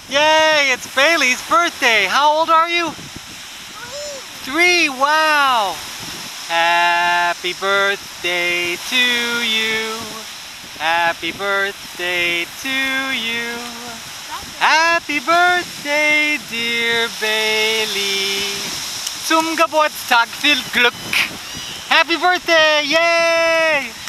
Yay, it's Bailey's birthday. How old are you? 3. Wow. Happy birthday to you. Happy birthday to you. Happy birthday, dear Bailey. Zum Geburtstag viel Glück. Happy birthday, yay!